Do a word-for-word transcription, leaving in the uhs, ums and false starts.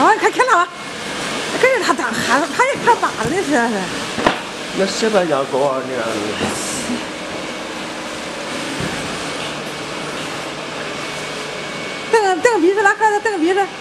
啊，看看他吧，跟着他当喊，他也看大的是。 那谁把家狗啊？你看。 等个等个鼻子，来，看他等个鼻子。